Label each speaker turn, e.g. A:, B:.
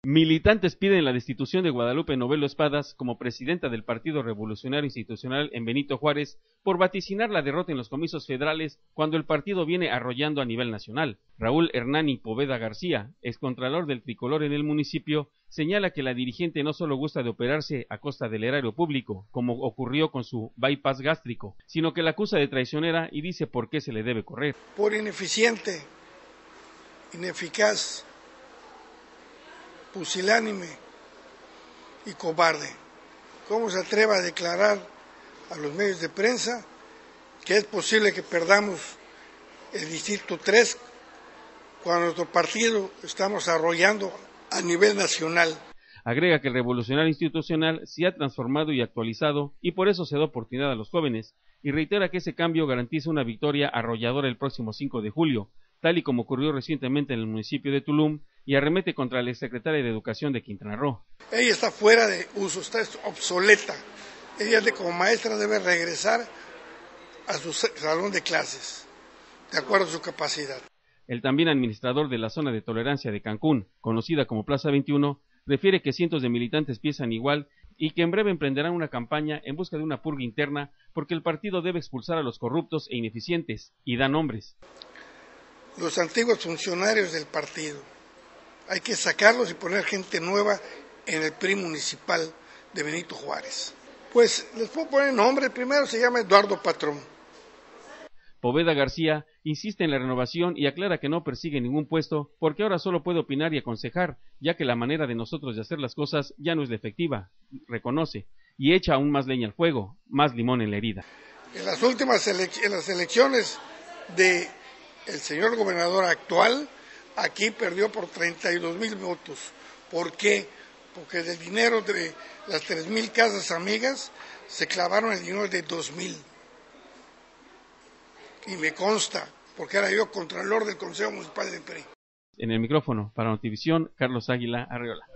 A: Militantes piden la destitución de Guadalupe Novelo Espadas como presidenta del Partido Revolucionario Institucional en Benito Juárez por vaticinar la derrota en los comicios federales cuando el partido viene arrollando a nivel nacional. Raúl Hernani Poveda García, excontralor del tricolor en el municipio, señala que la dirigente no solo gusta de operarse a costa del erario público, como ocurrió con su bypass gástrico, sino que la acusa de traicionera y dice por qué se le debe correr.
B: Por ineficiente, ineficaz, pusilánime y cobarde. ¿Cómo se atreve a declarar a los medios de prensa que es posible que perdamos el Distrito 3 cuando nuestro partido estamos arrollando a nivel nacional?
A: Agrega que el Revolucionario Institucional se ha transformado y actualizado y por eso se da oportunidad a los jóvenes, y reitera que ese cambio garantiza una victoria arrolladora el próximo 5 de julio, tal y como ocurrió recientemente en el municipio de Tulum, y arremete contra la exsecretaria de Educación de Quintana Roo.
B: Ella está fuera de uso, está obsoleta. Ella como maestra debe regresar a su salón de clases, de acuerdo a su capacidad.
A: El también administrador de la zona de tolerancia de Cancún, conocida como Plaza 21, refiere que cientos de militantes piensan igual y que en breve emprenderán una campaña en busca de una purga interna porque el partido debe expulsar a los corruptos e ineficientes, y da nombres.
B: Los antiguos funcionarios del partido, hay que sacarlos y poner gente nueva en el PRI municipal de Benito Juárez. Pues les puedo poner nombre, el primero se llama Eduardo Patrón.
A: Poveda García insiste en la renovación y aclara que no persigue ningún puesto porque ahora solo puede opinar y aconsejar, ya que la manera de nosotros de hacer las cosas ya no es la efectiva, reconoce, y echa aún más leña al fuego, más limón en la herida.
B: En las últimas elecciones de el señor gobernador actual, aquí perdió por 32,000 votos. ¿Por qué? Porque del dinero de las 3,000 casas amigas se clavaron el dinero de 2,000. Y me consta, porque era yo contralor del Consejo Municipal del PRI.
A: En el micrófono para Notivisión, Carlos Águila Arreola.